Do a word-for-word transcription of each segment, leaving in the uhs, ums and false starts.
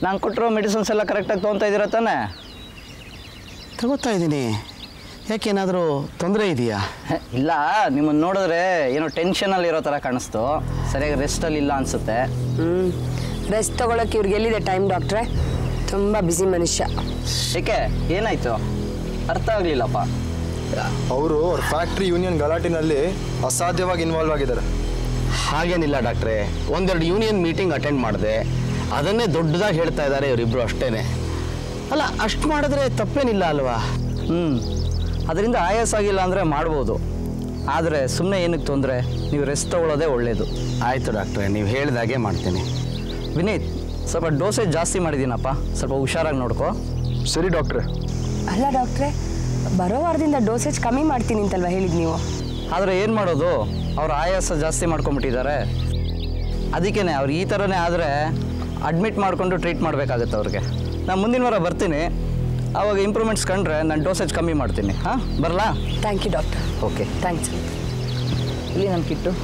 ನಾನು ಕೊಟ್ಟಿರೋ ಮೆಡಿಸಿನ್ಸ್ ಎಲ್ಲ ಕರೆಕ್ಟಾಗಿ ತೊಗೊತಾ ಇದ್ದೀರಾ ತಾನೇ? ತಗೋತಾ ಇದ್ದೀನಿ. ಯಾಕೇನಾದರೂ ತೊಂದರೆ ಇದೆಯಾ? ಇಲ್ಲ, ನಿಮ್ಮನ್ನು ನೋಡಿದ್ರೆ ಏನೋ ಟೆನ್ಷನಲ್ಲಿ ಇರೋ ಥರ ಕಾಣಿಸ್ತು. ಸರಿಯಾಗಿ ರೆಸ್ಟಲ್ಲಿ ಇಲ್ಲ ಅನಿಸುತ್ತೆ. ಹ್ಞೂ ರೆಸ್ಟ್ ತೊಗೊಳಕ್ಕೆ ಇವ್ರಿಗೆ ಎಲ್ಲಿದೆ ಟೈಮ್ ಡಾಕ್ಟ್ರೆ? ತುಂಬ ಬ್ಯುಸಿ ಮನುಷ್ಯ. ಏಕೆ ಏನಾಯಿತು? ಅರ್ಥ ಆಗಲಿಲ್ಲಪ್ಪ. ಅವರು ಅವ್ರ ಫ್ಯಾಕ್ಟ್ರಿ ಯೂನಿಯನ್ ಗಲಾಟಿನಲ್ಲಿ ಅಸಾಧ್ಯವಾಗಿ ಇನ್ವಾಲ್ವ್ ಆಗಿದ್ದಾರೆ. ಹಾಗೇನಿಲ್ಲ ಡಾಕ್ಟ್ರೇ, ಒಂದೆರಡು ಯೂನಿಯನ್ ಮೀಟಿಂಗ್ ಅಟೆಂಡ್ ಮಾಡಿದೆ, ಅದನ್ನೇ ದೊಡ್ಡದಾಗಿ ಹೇಳ್ತಾ ಇದ್ದಾರೆ ಇವರಿಬ್ಬರು ಅಷ್ಟೇ. ಅಲ್ಲ, ಅಷ್ಟು ಮಾಡಿದ್ರೆ ತಪ್ಪೇನಿಲ್ಲ ಅಲ್ವಾ? ಹ್ಞೂ ಅದರಿಂದ ಆಯಾಸ ಆಗಿಲ್ಲ ಅಂದರೆ ಮಾಡ್ಬೋದು. ಆದರೆ ಸುಮ್ಮನೆ ಏನಕ್ಕೆ ತೊಂದರೆ? ನೀವು ರೆಸ್ಟ್ ತೊಗೊಳ್ಳೋದೇ ಒಳ್ಳೆಯದು. ಆಯಿತು ಡಾಕ್ಟ್ರೇ, ನೀವು ಹೇಳಿದಾಗೆ ಮಾಡ್ತೀನಿ. ವಿನೀತ್, ಸ್ವಲ್ಪ ಡೋಸೇಜ್ ಜಾಸ್ತಿ ಮಾಡಿದ್ದೀನಪ್ಪ, ಸ್ವಲ್ಪ ಹುಷಾರಾಗಿ ನೋಡ್ಕೋ. ಸರಿ ಡಾಕ್ಟ್ರೆ. ಅಲ್ಲ ಡಾಕ್ಟ್ರೆ, ಬರೋ ವಾರದಿಂದ ಡೋಸೇಜ್ ಕಮ್ಮಿ ಮಾಡ್ತೀನಿ ಅಂತಲ್ವ ಹೇಳಿದ್ ನೀವು? ಆದರೆ ಏನು ಮಾಡೋದು, ಅವ್ರು ಆಯಾಸ ಜಾಸ್ತಿ ಮಾಡ್ಕೊಂಬಿಟ್ಟಿದ್ದಾರೆ. ಅದಕ್ಕೇ ಅವ್ರು ಈ ಥರನೇ ಆದರೆ ಅಡ್ಮಿಟ್ ಮಾಡಿಕೊಂಡು ಟ್ರೀಟ್ ಮಾಡಬೇಕಾಗತ್ತೆ ಅವ್ರಿಗೆ. ನಾನು ಮುಂದಿನ ವಾರ ಬರ್ತೀನಿ, ಆವಾಗ ಇಂಪ್ರೂವ್ಮೆಂಟ್ಸ್ ಕಂಡ್ರೆ ನಾನು ಡೋಸೇಜ್ ಕಮ್ಮಿ ಮಾಡ್ತೀನಿ. ಹಾಂ, ಬರಲಾ? Thank you doctor. Okay, thanks. ಇಲ್ಲಿ ನನ್ನ ಕಿಟ್ಟು.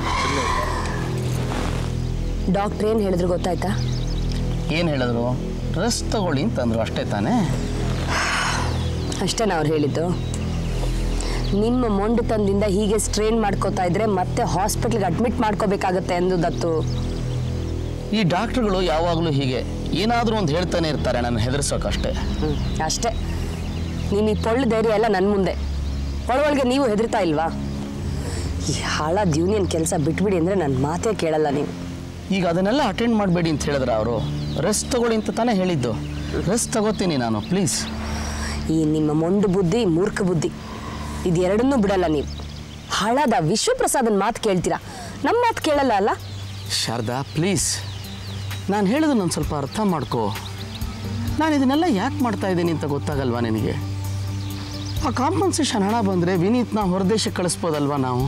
ಡಾಕ್ಟ್ರ್ ಏನು ಹೇಳಿದ್ರು ಗೊತ್ತಾಯ್ತಾ? ಏನು ಹೇಳಿದ್ರು? ರೆಸ್ಟ್ ತಗೊಳ್ಳಿ ಅಂತಂದ್ರು, ಅಷ್ಟೇ ತಾನೇ? ಅಷ್ಟೇನಾ ಅವ್ರು ಹೇಳಿದ್ದು? ನಿಮ್ಮ ಮೊಂಡುತನದಿಂದ ಹೀಗೆ ಸ್ಟ್ರೇನ್ ಮಾಡ್ಕೋತಾ ಇದ್ರೆ ಮತ್ತೆ ಹಾಸ್ಪಿಟ್ಲ್ಗೆ ಅಡ್ಮಿಟ್ ಮಾಡ್ಕೋಬೇಕಾಗತ್ತೆ ಎಂದುದತ್ತು. ಈ ಡಾಕ್ಟ್ರುಗಳು ಯಾವಾಗಲೂ ಹೀಗೆ ಏನಾದರೂ ಒಂದು ಹೇಳ್ತಾನೆ ಇರ್ತಾರೆ, ನನ್ನ ಹೆದರ್ಸೋಕಷ್ಟೇ. ಹ್ಞೂ ಅಷ್ಟೇ. ನಿಮ್ಮ ಈ ಪೊಳ್ಳು ಧೈರ್ಯ ಎಲ್ಲ ನನ್ನ ಮುಂದೆ. ಒಳಗೊಳಗೆ ನೀವು ಹೆದರ್ತಾ ಇಲ್ವಾ? ಈ ಹಾಳಾದ ಯೂನಿಯನ್ ಕೆಲಸ ಬಿಟ್ಬಿಡಿ ಅಂದರೆ ನನ್ನ ಮಾತೇ ಕೇಳಲ್ಲ ನೀವು. ಈಗ ಅದನ್ನೆಲ್ಲ ಅಟೆಂಡ್ ಮಾಡಬೇಡಿ ಅಂತ ಹೇಳಿದ್ರೆ ಅವರು, ರೆಸ್ಟ್ ತಗೊಳ್ಳಿ ಅಂತ ತಾನೇ ಹೇಳಿದ್ದು. ರೆಸ್ಟ್ ತಗೋತೀನಿ ನಾನು, ಪ್ಲೀಸ್. ಈ ನಿಮ್ಮ ಮೊಂಡು ಬುದ್ಧಿ, ಮೂರ್ಖ ಬುದ್ಧಿ, ಇದೆರಡನ್ನೂ ಬಿಡಲ್ಲ ನೀವು. ಹಾಳಾದ ವಿಶ್ವಪ್ರಸಾದನ ಮಾತು ಕೇಳ್ತೀರಾ, ನಮ್ಮ ಮಾತು ಕೇಳಲ್ಲ ಅಲ್ಲ? ಶಾರದಾ ಪ್ಲೀಸ್, ನಾನು ಹೇಳಿದ್ರು ನಾನು ಸ್ವಲ್ಪ ಅರ್ಥ ಮಾಡ್ಕೋ. ನಾನು ಇದನ್ನೆಲ್ಲ ಯಾಕೆ ಮಾಡ್ತಾ ಇದ್ದೀನಿ ಅಂತ ಗೊತ್ತಾಗಲ್ವಾ ನಿನಗೆ? ಆ ಕಾಂಪನ್ಸೇಷನ್ ಹಣ ಬಂದರೆ ವಿನೀತ್ನ ಹೊರದೇಶಕ್ಕೆ ಕಳಿಸ್ಬೋದಲ್ವಾ ನಾವು?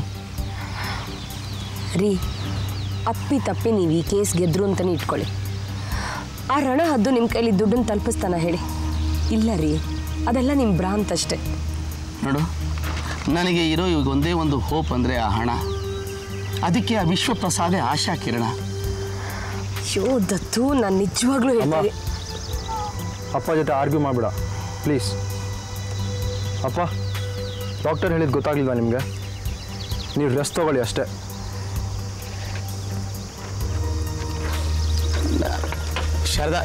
ರೀ, ಅಪ್ಪಿ ತಪ್ಪಿ ನೀವು ಈ ಕೇಸ್ ಗೆದ್ರು ಅಂತಲೇ ಇಟ್ಕೊಳ್ಳಿ. ಆ ರಣ ಹದ್ದು ನಿಮ್ಮ ಕೈಲಿ ದುಡ್ಡನ್ನು ತಲುಪಿಸ್ತಾನ ಹೇಳಿ? ಇಲ್ಲ ರೀ, ಅದೆಲ್ಲ ನಿಮ್ಮ ಭ್ರಾಂತ್ ಅಷ್ಟೇ. ನೋಡು, ನನಗೆ ಇರೋ ಈಗ ಒಂದೇ ಒಂದು ಹೋಪ್ ಅಂದರೆ ಆ ಹಣ. ಅದಕ್ಕೆ ಆ ವಿಶ್ವಪ್ರಸಾದೇ ಆಶಾ ಕಿರಣ. ಯೋ ದತ್ತು, ನಾನು ನಿಜವಾಗ್ಲೂ ಹೇಳ್ತೀನಿ. ಅಪ್ಪ ಜೊತೆ ಆರ್ಗ್ಯೂ ಮಾಡಬೇಡ ಪ್ಲೀಸ್. ಅಪ್ಪ, ಡಾಕ್ಟರ್ ಹೇಳಿದ್ದು ಗೊತ್ತಾಗಲಿಲ್ವಾ ನಿಮಗೆ? ನೀವು ರೆಸ್ಟ್ ತೊಗೊಳ್ಳಿ ಅಷ್ಟೇ. ಶಾರದಾ,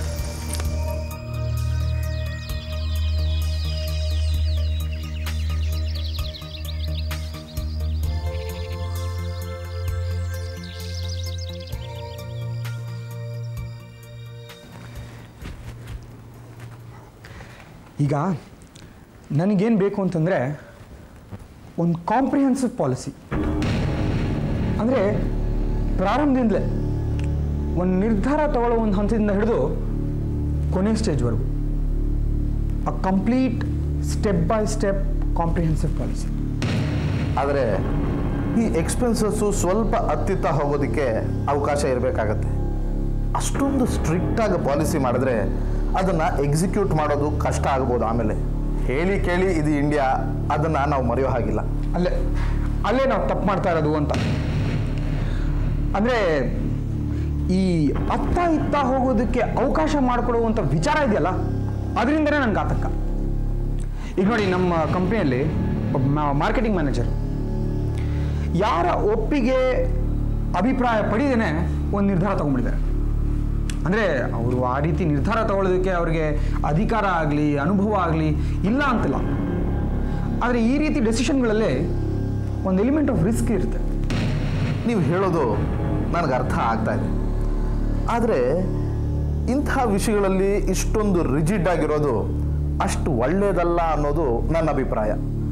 ಈಗ ನನಗೇನು ಬೇಕು ಅಂತಂದರೆ ಒಂದು ಕಾಂಪ್ರಿಹೆನ್ಸಿವ್ ಪಾಲಿಸಿ. ಅಂದರೆ ಪ್ರಾರಂಭದಿಂದಲೇ ಒಂದು ನಿರ್ಧಾರ ತಗೊಳ್ಳೋ ಒಂದು ಹಂತದಿಂದ ಹಿಡಿದು ಕೊನೆ ಸ್ಟೇಜ್ವರೆಗೂ a complete step by step comprehensive policy. ಆದರೆ ಈ ಎಕ್ಸ್ಪೆನ್ಸಸ್ಸು ಸ್ವಲ್ಪ ಹತ್ತಿತ್ತ ಹೋಗೋದಕ್ಕೆ ಅವಕಾಶ ಇರಬೇಕಾಗತ್ತೆ. ಅಷ್ಟೊಂದು ಸ್ಟ್ರಿಕ್ಟಾಗಿ ಪಾಲಿಸಿ ಮಾಡಿದ್ರೆ ಅದನ್ನು ಎಕ್ಸಿಕ್ಯೂಟ್ ಮಾಡೋದು ಕಷ್ಟ ಆಗ್ಬೋದು. ಆಮೇಲೆ ಹೇಳಿ ಕೇಳಿ ಇದು ಇಂಡಿಯಾ, ಅದನ್ನು ನಾವು ಮರೆಯೋ ಹಾಗಿಲ್ಲ. ಅಲ್ಲೇ ಅಲ್ಲೇ ನಾವು ತಪ್ಪು ಮಾಡ್ತಾ ಇರೋದು ಅಂತ. ಅಂದರೆ ಈ ಅತ್ತ ಇತ್ತ ಹೋಗೋದಕ್ಕೆ ಅವಕಾಶ ಮಾಡಿಕೊಡುವಂಥ ವಿಚಾರ ಇದೆಯಲ್ಲ, ಅದರಿಂದನೇ ನನಗೆ ಆತಂಕ. ಈಗ ನೋಡಿ, ನಮ್ಮ ಕಂಪ್ನಿಯಲ್ಲಿ ಮಾರ್ಕೆಟಿಂಗ್ ಮ್ಯಾನೇಜರ್ ಯಾರ ಒಪ್ಪಿಗೆ ಅಭಿಪ್ರಾಯ ಪಡೆದೇನೆ ಒಂದು ನಿರ್ಧಾರ ತಗೊಂಡ್ಬಿಟ್ಟಿದ್ದಾರೆ. ಅಂದರೆ ಅವರು ಆ ರೀತಿ ನಿರ್ಧಾರ ತಗೊಳ್ಳೋದಕ್ಕೆ ಅವ್ರಿಗೆ ಅಧಿಕಾರ ಆಗಲಿ ಅನುಭವ ಆಗಲಿ ಇಲ್ಲ ಅಂತಿಲ್ಲ. ಆದರೆ ಈ ರೀತಿ ಡೆಸಿಷನ್ಗಳಲ್ಲೇ ಒಂದು ಎಲಿಮೆಂಟ್ ಆಫ್ ರಿಸ್ಕ್ ಇರುತ್ತೆ. ನೀವು ಹೇಳೋದು ನನಗೆ ಅರ್ಥ ಆಗ್ತಾ ಇದೆ. ಆದರೆ ಇಂಥ ವಿಷಯಗಳಲ್ಲಿ ಇಷ್ಟೊಂದು ರಿಜಿಡ್ ಆಗಿರೋದು ಅಷ್ಟು ಒಳ್ಳೆಯದಲ್ಲ ಅನ್ನೋದು ನನ್ನ ಅಭಿಪ್ರಾಯ.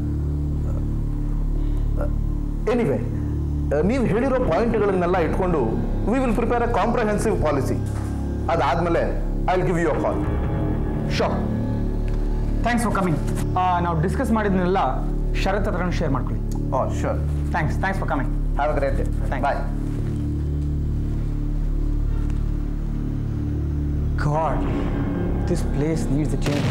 ಎನಿವೆ, ನೀವು ಹೇಳಿರೋ ಪಾಯಿಂಟ್ಗಳನ್ನೆಲ್ಲ ಇಟ್ಕೊಂಡು we will prepare a comprehensive policy. ಅದಾದಮೇಲೆ I will give you a call. Sure. Thanks for coming. ನಾವು ಡಿಸ್ಕಸ್ ಮಾಡಿದ್ನೆಲ್ಲ ಶರತ್ ಹತ್ರ ಶೇರ್ ಮಾಡ್ಕೊಳ್ಳಿ. Oh sure. Thanks thanks for coming. Have a great day. Bye. God, this place needs a change.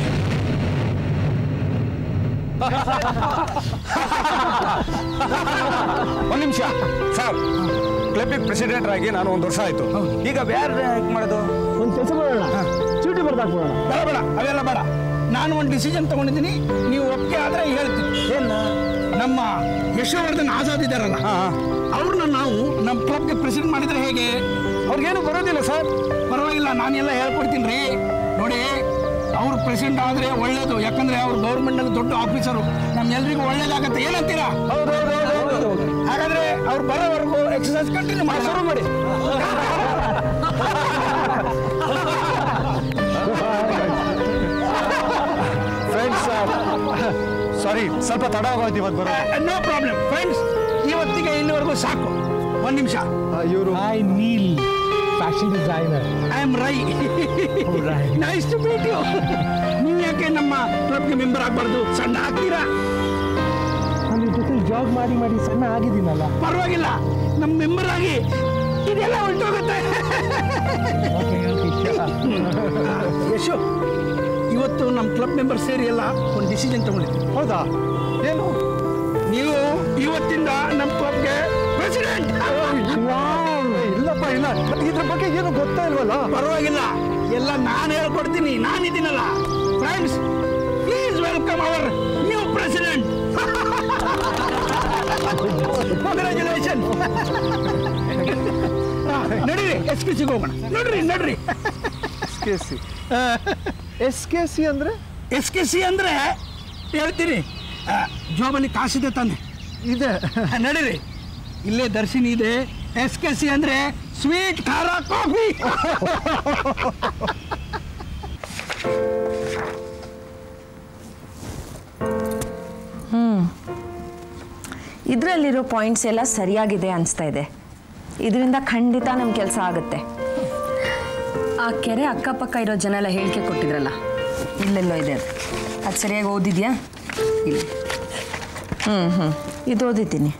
ಒಂದು ನಿಮಿಷ sir, ಕ್ಲಬ್ಬಿಗೆ president ಆಗಿ ನಾನು ಒಂದು ವರ್ಷ ಆಯ್ತು. ಈಗ ಬೇರೆ ಯಾಕೆ ಮಾಡೋದು? ಒಂದು ಕೆಲಸ ಮಾಡೋಣ, ಚೀಟಿ ಬರ್ದ ಹಾಕ್ಬಿಡೋಣ. ಬೇಡ ಬೇಡ ಅವೆಲ್ಲ ಬೇಡ. ನಾನು ಒಂದು ಡಿಸಿಷನ್ ತಗೊಂಡಿದ್ದೀನಿ, ನೀವು ಒಪ್ಪಿಗೆ ಆದರೆ ಹೇಳ್ತೀನಿ. ಏನು? ನಮ್ಮ ಯಶೋವರ್ಧನ್ ಆಜಾದ್ ಇದ್ದಾರಲ್ಲ, ಅವ್ರನ್ನ ನಾವು ನಮ್ಮ ಕ್ಲಬ್ಗೆ ಪ್ರೆಸಿಡೆಂಟ್ ಮಾಡಿದರೆ ಹೇಗೆ? ಅವ್ರಿಗೇನು ಬರೋದಿಲ್ಲ ಸರ್. ಪರವಾಗಿಲ್ಲ, ನಾನೆಲ್ಲ ಹೇಳ್ಕೊಡ್ತೀನಿ ರೀ. ನೋಡಿ, ಅವ್ರು ಪ್ರೆಸಿಡೆಂಟ್ ಆದರೆ ಒಳ್ಳೇದು, ಯಾಕಂದ್ರೆ ಅವ್ರು ಗೌರ್ಮೆಂಟ್ನಲ್ಲಿ ದೊಡ್ಡ ಆಫೀಸರು, ನಮ್ಮೆಲ್ಲರಿಗೂ ಒಳ್ಳೇದಾಗತ್ತೆ. ಏನಂತೀರಾ? ಹಾಗಾದ್ರೆ ಅವ್ರು ಬರೋವರೆಗೂ ಎಕ್ಸಸೈಸ್ ಕಂಟಿನ್ಯೂ ಮಾಡಿ ಶುರು ಮಾಡಿ. ಫ್ರೆಂಡ್ಸ್, ಸಾರಿ ಸ್ವಲ್ಪ ತಡ ಆಗೋಯ್ತು ಇವತ್ತು ಬರೋ. ನೋ ಪ್ರಾಬ್ಲಮ್ ಫ್ರೆಂಡ್ಸ್, ಇವತ್ತಿಗೆ ಇಲ್ಲಿವರೆಗೂ ಸಾಕು. ಒಂದು ನಿಮಿಷ. ಇವರು ಐ Neel fashion designer. I am Rai. Nice to meet you. ನೀವು ಯಾಕೆ ನಮ್ಮ ಕ್ಲಬ್ಗೆ ಮೆಂಬರ್ ಆಗಬಾರ್ದು? ಸಣ್ಣ ಆಗ್ತೀರಾ? ನನ್ನ ಜೊತೆ ಜಾಬ್ ಮಾಡಿ ಮಾಡಿ ಸಣ್ಣ ಆಗಿದ್ದೀನಲ್ಲ. ಪರವಾಗಿಲ್ಲ, ನಮ್ಮ ಮೆಂಬರ್ ಆಗಿ ಇದೆಲ್ಲ ಹೊರಟೋಗುತ್ತೆ. ಯಶು, ಇವತ್ತು ನಮ್ಮ ಕ್ಲಬ್ ಮೆಂಬರ್ ಸೇರಿ ಎಲ್ಲ ಒಂದು ಡಿಸಿಷನ್ ತಗೊಂಡಿದ್ವಿ. ಹೌದಾ? ಏನು? ನೀವು ಇವತ್ತಿಂದ ನಮ್ಮ ಕ್ಲಬ್ಗೆ ಪ್ರೆಸಿಡೆಂಟ್. ಇಲ್ಲಪ್ಪ, ಇಲ್ಲ. ಮತ್ತೆ ಇದ್ರ ಬಗ್ಗೆ ಏನು ಗೊತ್ತಾ ಇಲ್ವಲ್ಲ? ಪರವಾಗಿಲ್ಲ, ಎಲ್ಲ ನಾನು ಹೇಳ್ಕೊಡ್ತೀನಿ, ನಾನಿದ್ದೀನಲ್ಲ. Friends, please welcome our new president. Congratulation. ನಡೀರಿ, ಎಸ್ ಕೆ ಸಿಗೆ ಹೋಗೋಣ. ನಡ್ರಿ ನಡ್ರಿ. S K C S K C ಅಂದರೆ? ಎಸ್ ಕೆ ಸಿ ಅಂದರೆ ಹೇಳ್ತೀನಿ, ಜೋಬಲ್ಲಿ ಕಾಸಿದೆ ತಾನೆ? ಇದೆ. ನಡೀರಿ, ಇಲ್ಲೇ ದರ್ಶಿನಿ ಇದೆ. ಎಸ್ ಕೆ ಸಿ ಅಂದರೆ ಸ್ವೀಟ್ ಖಾರ ಕಾಫಿ. ಇದರಲ್ಲಿರೋ ಪಾಯಿಂಟ್ಸ್ ಎಲ್ಲ ಸರಿಯಾಗಿದೆ ಅನಿಸ್ತಾ ಇದೆ. ಇದರಿಂದ ಖಂಡಿತ ನಮ್ಮ ಕೆಲಸ ಆಗುತ್ತೆ. ಆ ಕೆರೆ ಅಕ್ಕಪಕ್ಕ ಇರೋ ಜನ ಎಲ್ಲ ಹೇಳಿಕೆ ಕೊಟ್ಟಿದ್ರಲ್ಲ, ಇಲ್ಲೆಲ್ಲೋ ಇದೆ. ಅದು ಸರಿಯಾಗಿ ಓದಿದ್ಯಾ? ಇಲ್ಲ. ಹ್ಞೂ ಹ್ಞೂ ಇದು ಓದಿದ್ದೀನಿ.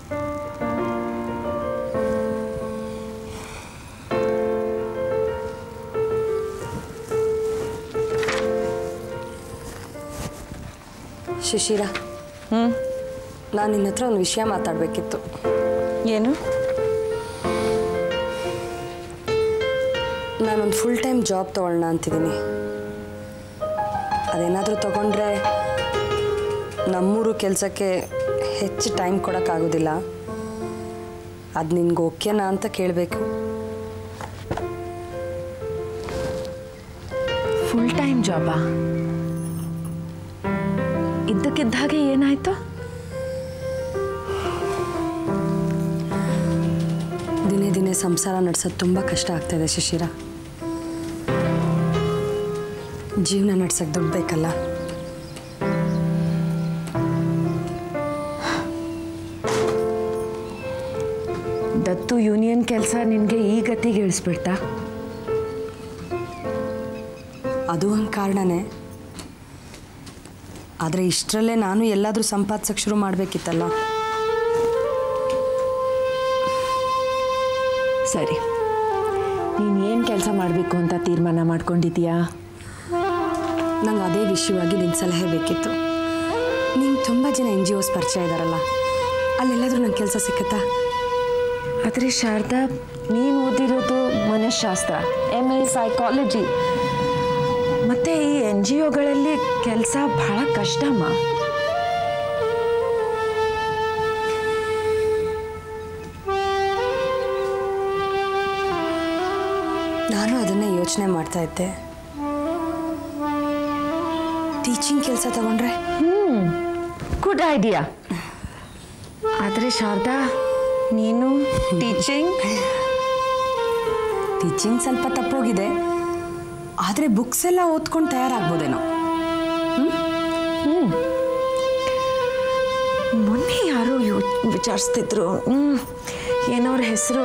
ಶಿಶಿರ, ಹ್ಞೂ ನಾನು ನಿನ್ನ ಹತ್ರ ಒಂದು ವಿಷಯ ಮಾತಾಡಬೇಕಿತ್ತು. ಏನು? ನಾನೊಂದು ಫುಲ್ ಟೈಮ್ ಜಾಬ್ ತೊಗೊಳ್ಳೋಣ ಅಂತಿದ್ದೀನಿ. ಅದೇನಾದರೂ ತೊಗೊಂಡ್ರೆ ನಮ್ಮೂರು ಕೆಲಸಕ್ಕೆ ಹೆಚ್ಚು ಟೈಮ್ ಕೊಡೋಕ್ಕಾಗೋದಿಲ್ಲ. ಅದು ನಿನ್ಗೆ ಓಕೆನಾ ಅಂತ ಕೇಳಬೇಕು. ಫುಲ್ ಟೈಮ್ ಜಾಬಾ? ಇದ್ದಕ್ಕಿದ್ದ ಹಾಗೆ ಏನಾಯಿತು? ದಿನೇ ದಿನೇ ಸಂಸಾರ ನಡೆಸೋದು ತುಂಬ ಕಷ್ಟ ಆಗ್ತಾಯಿದೆ ಶಿಶಿರ. ಜೀವನ ನಡ್ಸೋಕ್ಕೆ ದುಡ್ಡು ಬೇಕಲ್ಲ. ದತ್ತು ಯೂನಿಯನ್ ಕೆಲಸ ನಿನಗೆ ಈ ಗತಿಗೆ ಇಳಿಸ್ಬಿಡ್ತಾ? ಅದು ಒಂದು ಕಾರಣನೇ. ಆದರೆ ಇಷ್ಟರಲ್ಲೇ ನಾನು ಎಲ್ಲಾದರೂ ಸಂಪಾದಿಸೋಕ್ಕೆ ಶುರು ಮಾಡಬೇಕಿತ್ತಲ್ಲ. ಸರಿ, ನೀನು ಏನು ಕೆಲಸ ಮಾಡಬೇಕು ಅಂತ ತೀರ್ಮಾನ ಮಾಡ್ಕೊಂಡಿದ್ದೀಯಾ? ನಂಗೆ ಅದೇ ವಿಷಯವಾಗಿ ನಿನ್ನ ಸಲಹೆ ಬೇಕಿತ್ತು. ನಿಂಗೆ ತುಂಬ ಜನ ಎನ್ ಜಿ ಒಸ್ ಪರಿಚಯ ಇದ್ದಾರಲ್ಲ, ಅಲ್ಲೆಲ್ಲಾದರೂ ನಂಗೆ ಕೆಲಸ ಸಿಕ್ಕತ್ತಾ? ಆದರೆ ಶಾರದಾ, ನೀನು ಓದಿರೋದು ಮನಃಶಾಸ್ತ್ರ, ಎಮ್ ಎ ಸೈಕಾಲಜಿ. ಮತ್ತು ಈ ಎನ್ ಜಿ ಒಗಳಲ್ಲಿ ಕೆಲಸ ಬಹಳ ಕಷ್ಟಮ್ಮ. ನಾನು ಅದನ್ನೇ ಯೋಚನೆ ಮಾಡ್ತಾ ಇದ್ದೆ. ಟೀಚಿಂಗ್ ಕೆಲಸ ತಗೊಂಡ್ರೆ? ಹ್ಞೂ ಗುಡ್ ಐಡಿಯಾ. ಆದರೆ ಶಾರದಾ, ನೀನು ಟೀಚಿಂಗ್ ಟೀಚಿಂಗ್ ಸ್ವಲ್ಪ ತಪ್ಪೋಗಿದೆ. ಆದರೆ ಬುಕ್ಸ್ ಎಲ್ಲ ಓದ್ಕೊಂಡು ತಯಾರಾಗ್ಬೋದೇನೋ. ಹ್ಞೂ ಮೊನ್ನೆ ಯಾರೋ ಯೋ ವಿಚಾರಿಸ್ತಿದ್ರು. ಹ್ಞೂ ಏನವ್ರ ಹೆಸರು?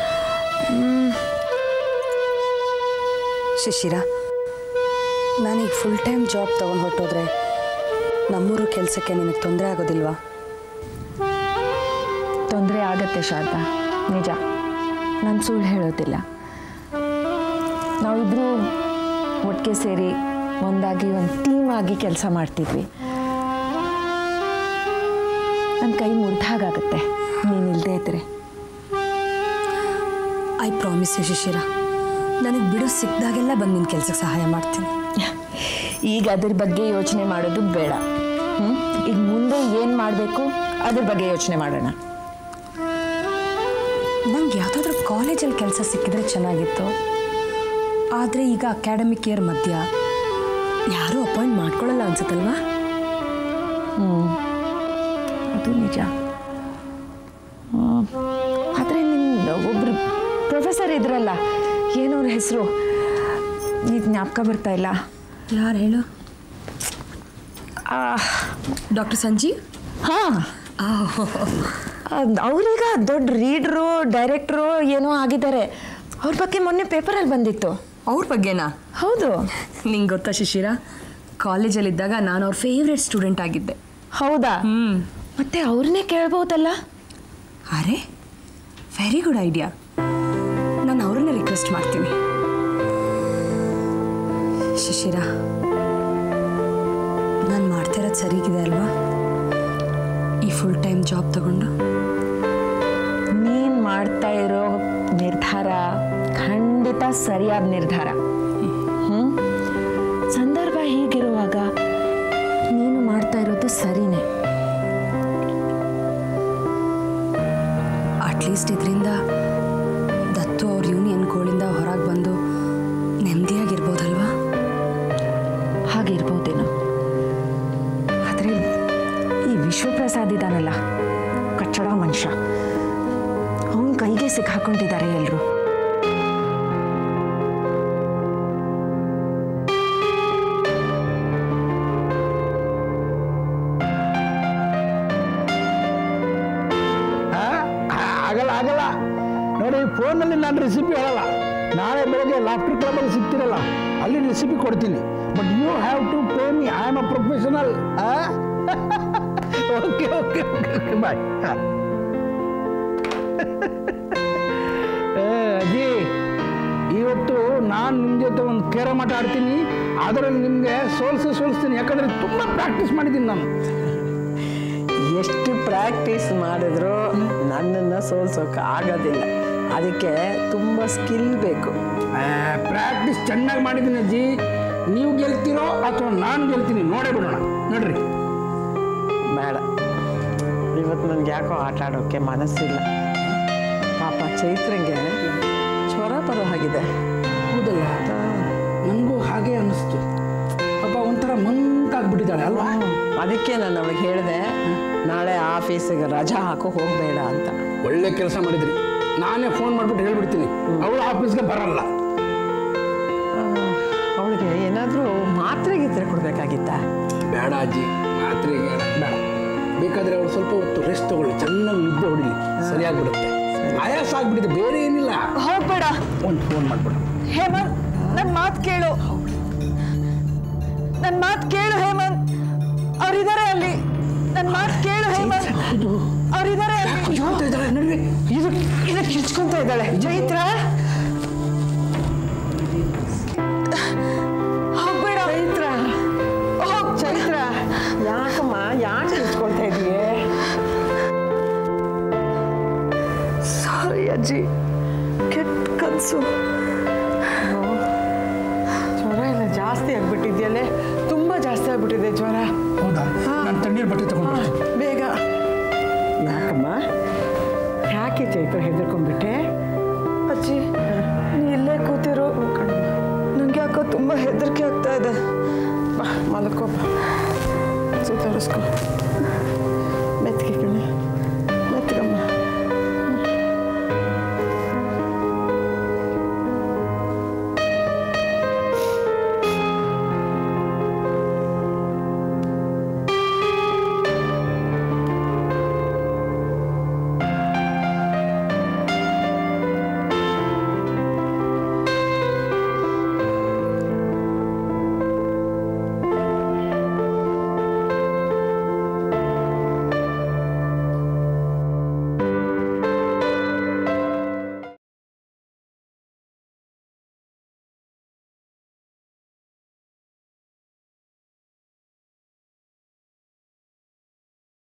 ಶಿಶಿರ, ನಾನೀಗ ಫುಲ್ ಟೈಮ್ ಜಾಬ್ ತೊಗೊಂಡು ಹೊರಟೋದ್ರೆ ನಮ್ಮೂರು ಕೆಲಸಕ್ಕೆ ನಿನಗೆ ತೊಂದರೆ ಆಗೋದಿಲ್ವಾ? ತೊಂದರೆ ಆಗತ್ತೆ ಶಾರದಾ, ನಿಜ. ನಾನು ಸುಳ್ಳು ಹೇಳೋದಿಲ್ಲ. ನಾವಿಬ್ಬರು ಒಟ್ಟಿಗೆ ಸೇರಿ ಒಂದಾಗಿ ಒಂದು ಟೀಮ್ ಆಗಿ ಕೆಲಸ ಮಾಡ್ತಿದ್ವಿ. ನನ್ನ ಕೈ ಮುರಿದಾಗತ್ತೆ ನೀನಿಲ್ಲದೆ ಇದ್ರೆ. ಐ ಪ್ರಾಮಿಸ್ ಯು ಶಿಶಿರ, ನನಗೆ ಬಿಡು ಸಿಕ್ಕಿದಾಗೆಲ್ಲ ಬಂದು ನಿನ್ನ ಕೆಲಸಕ್ಕೆ ಸಹಾಯ ಮಾಡ್ತೀನಿ. ಈಗ ಅದ್ರ ಬಗ್ಗೆ ಯೋಚನೆ ಮಾಡೋದು ಬೇಡ. ಹ್ಞೂ ಈಗ ಮುಂದೆ ಏನು ಮಾಡಬೇಕು ಅದ್ರ ಬಗ್ಗೆ ಯೋಚನೆ ಮಾಡೋಣ. ನಂಗೆ ಯಾವುದಾದ್ರೂ ಕಾಲೇಜಲ್ಲಿ ಕೆಲಸ ಸಿಕ್ಕಿದ್ರೆ ಚೆನ್ನಾಗಿತ್ತು. ಆದರೆ ಈಗ ಅಕಾಡೆಮಿಕ್ ಇಯರ್ ಮಧ್ಯ ಯಾರೂ ಅಪಾಯಿಂಟ್ ಮಾಡ್ಕೊಳ್ಳಲ್ಲ ಅನ್ಸುತ್ತಲ್ವಾ? ಹ್ಞೂ ಅದು ನಿಜ. ಆದರೆ ನಿನ್ನ ಒಬ್ಬರು ಪ್ರೊಫೆಸರ್ ಇದ್ರಲ್ಲ, ಏನವ್ರ ಹೆಸರು ಈಗ ಜ್ಞಾಪಕ ಬರ್ತಾ ಇಲ್ಲ. ಯಾರು ಹೇಳು? ಡಾಕ್ಟರ್ ಸಂಜೀವ್? ಹಾಂ, ಅವರೀಗ ದೊಡ್ಡ ರೀಡ್ರು ಡೈರೆಕ್ಟ್ರು ಏನೋ ಆಗಿದ್ದಾರೆ. ಅವ್ರ ಬಗ್ಗೆ ಮೊನ್ನೆ ಪೇಪರಲ್ಲಿ ಬಂದಿತ್ತು. ಅವ್ರ ಬಗ್ಗೆನಾ? ಹೌದು. ನಿಂಗೆ ಗೊತ್ತಾ ಶಿಶಿರ, ಕಾಲೇಜಲ್ಲಿದ್ದಾಗ ನಾನು ಅವ್ರ ಫೇವ್ರೆಟ್ ಸ್ಟೂಡೆಂಟ್ ಆಗಿದ್ದೆ. ಹೌದಾ? ಹ್ಞೂ. ಮತ್ತೆ ಅವ್ರನ್ನೇ ಕೇಳ್ಬೋದಲ್ಲ? ಅರೆ, ವೆರಿ ಗುಡ್ ಐಡಿಯಾ. ನಾನು ಅವ್ರನ್ನೇ ರಿಕ್ವೆಸ್ಟ್ ಮಾಡ್ತೀನಿ. ಶಿಶಿರ, ನಾನು ಮಾಡ್ತಿರೋದು ಸರಿಗಿದೆ ಅಲ್ವಾ? ಈ ಫುಲ್ ಟೈಮ್ ಜಾಬ್ ತಗೊಂಡು ನೀನು ಮಾಡ್ತಾ ಇರೋ ನಿರ್ಧಾರ ಖಂಡಿತ ಸರಿಯಾದ ನಿರ್ಧಾರ. ಹ್ಞೂ ಸಂದರ್ಭ ಹೀಗಿರುವಾಗ ನೀನು ಮಾಡ್ತಾ ಇರೋದು ಸರಿನೇ. ಅಟ್ಲೀಸ್ಟ್ ಇದರಿಂದ ದತ್ತು ಅವ್ರ ಯೂನಿಯನ್ಗಳಿಂದ ಹೊರಗೆ ಬಂದು ನೆಮ್ಮದಿಯಾಗಿರ್ಬೋದಲ್ವಾ? ಹಾಗಿರ್ಬೋದೇನೋ. ಆದರೆ ಈ ವಿಶ್ವಪ್ರಸಾದ್ ಇದ್ದಾನಲ್ಲ, ಕಚ್ಚಡ ಮನುಷ್ಯ, ಅವನ ಕೈಗೆ ಸಿಕ್ಕಾಕೊಂಡಿದ್ದಾರೆ ಎಲ್ಲರೂ. ಆಗಲ್ಲ ಆಗಲ್ಲ ನೋಡಿ, ಫೋನಲ್ಲಿ ನಾನು ರೆಸಿಪಿ ಹೇಳಲ್ಲ. ನಾಳೆ ಬೆಳಗ್ಗೆ ಲಾಫ್ಟರ್ ಕ್ಲಬಲ್ಲಿ ಸಿಗ್ತಿರಲ್ಲ, ಅಲ್ಲಿ ರೆಸಿಪಿ ಕೊಡ್ತೀನಿ. But you have to pay me. I am a professional. Okay okay okay bye. ಅಜ್ಜಿ, ಇವತ್ತು ನಾನು ನಿಮ್ಮ ಜೊತೆ ಒಂದು ಕೇರಮ್ ಆಟ ಆಡ್ತೀನಿ. ಅದರಲ್ಲಿ ನಿಮಗೆ ಸೋಲ್ಸಿ ಸೋಲಿಸ್ತೀನಿ. ಯಾಕಂದರೆ ತುಂಬ ಪ್ರಾಕ್ಟೀಸ್ ಮಾಡಿದ್ದೀನಿ ನಾನು. ಎಷ್ಟು ಪ್ರಾಕ್ಟೀಸ್ ಮಾಡಿದ್ರು ನನ್ನನ್ನು ಸೋಲ್ಸೋಕೆ ಆಗೋದಿಲ್ಲ. ಅದಕ್ಕೆ ತುಂಬ ಸ್ಕಿಲ್ ಬೇಕು. ಪ್ರಾಕ್ಟೀಸ್ ಚೆನ್ನಾಗಿ ಮಾಡಿದ್ದೀನಿ ಅಜ್ಜಿ. ನೀವು ಗೆಲ್ತೀರೋ ಅಥವಾ ನಾನು ಗೆಲ್ತೀನಿ ನೋಡೇ ಬಿಡೋಣ. ನೋಡ್ರಿ, ಬೇಡ, ಇವತ್ತು ನನಗೆ ಯಾಕೋ ಆಟ ಆಡೋಕ್ಕೆ ಮನಸ್ಸಿಲ್ಲ. ಪಾಪ ಚೈತ್ರಂಗೆ ಜ್ವರ ಬರೋ ಹಾಗಿದೆ. ಹೌದಲ್ಲ, ನನಗೂ ಹಾಗೆ ಅನ್ನಿಸ್ತು. ಪಾಪ ಒಂಥರ ಮಂಕಾಗ್ಬಿಟ್ಟಿದ್ದಾಳೆ ಅಲ್ವಾ? ಅದಕ್ಕೆ ನಾನು ಅವಳಿಗೆ ಹೇಳಿದೆ, ನಾಳೆ ಆಫೀಸಿಗೆ ರಜಾ ಹಾಕೋ ಹೋಗಬೇಡ ಅಂತ. ಒಳ್ಳೆ ಕೆಲಸ ಮಾಡಿದ್ರಿ. ನಾನೇ ಫೋನ್ ಮಾಡಿಬಿಟ್ಟು ಹೇಳ್ಬಿಡ್ತೀನಿ, ಅವಳು ಆಫೀಸ್ಗೆ ಬರಲ್ಲ. ಅವಳಿಗೆ ಏನಾದರೂ ಮಾತ್ರೆ ಗೀತ್ರೆ ಕೊಡಬೇಕಾಗಿತ್ತ? ಬೇಡ ಅಜ್ಜಿ, ಮಾತ್ರೆ ಬೇಡ. ಬೇಕಾದರೆ ಅವಳು ಸ್ವಲ್ಪ ಹೊತ್ತು ರೆಸ್ಟ್ ತಗೊಳ್ಳಿ, ಚೆನ್ನಾಗಿ ನಿದ್ದೆ ಹೊಡಿಲಿ, ಸರಿಯಾಗ್ಬಿಡುತ್ತೆ. ಆಯಾಸ ಆಗ್ಬಿಟ್ಟಿದೆ, ಬೇರೆ ಏನಿಲ್ಲ. ಹೋಗ್ಬೇಡ. ಒಂದು ಫೋನ್ ಮಾಡ್ಬಿಡ. ಹೇಮಂತ್, ನನ್ನ ಮಾತು ಕೇಳು. ನನ್ನ ಮಾತು ಕೇಳು ಹೇಮಂತ್. ಅವರಿದ್ದಾರೆ ಅಲ್ಲಿ. ನನ್ನ ಮಾತು ಕೇಳು ಹೇಮಂತ್. ಅವರಿದ್ದಾರೆ ಅಲ್ಲಿ. ಇದು ಇದು ಕಿರ್ಚ್ಕೊಂತ ಇದ್ದಾಳೆ ಚೈತ್ರ. ಹೋಗ್ಬೇಡ ಚೈತ್ರ. ಹೋಗ್ ಚೈತ್ರ, ಯಾಕಮ್ಮ ಯಾಕೆ ಕಿರ್ಚ್ಕೊಳ್ತಾ ಇದೀಯೇ? ಸಾರಿ ಅಜ್ಜಿ, ಕೆಟ್ಟ ಕನಸು. ಜ್ವರ ಎಲ್ಲ ಜಾಸ್ತಿ ಆಗ್ಬಿಟ್ಟಿದ್ಯಲ್ಲೇ, ತುಂಬ ಜಾಸ್ತಿ ಆಗ್ಬಿಟ್ಟಿದೆ ಜ್ವರ. ಹೌದಾ? ನಾನು ತಣ್ಣೀರು ಬಟ್ಟೆ ತಗೊಂಡು ಬೇಗ. ಯಾಕಮ್ಮ, ಯಾಕೆ ಚೈತ್ರ ಹೆದರ್ಕೊಂಡ್ಬಿಟ್ಟೆ? ಅಜ್ಜಿ, ನೀ ಇಲ್ಲೇ ಕೂತಿರು. ನಂಗೆ ಯಾಕೋ ತುಂಬ ಹೆದರಿಕೆ ಆಗ್ತಾ ಇದೆ. ಬಾ ಮಲ್ಕೋಪ್ಪ, ಸುತ್ತರಿಸ್ಕೊ ಮೆತ್ತಿಗೆ ಕಣ್ಣು.